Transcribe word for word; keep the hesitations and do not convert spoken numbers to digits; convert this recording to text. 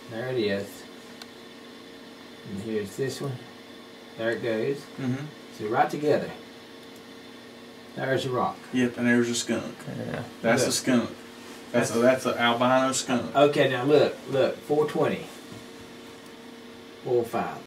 There it is. And here's this one. There it goes. Mm-hmm. So right together. There's a rock. Yep, and there's a skunk. Yeah. That's Look. a skunk. That's a, that's an albino skunk. Okay, now look, look, four twenty. four oh five.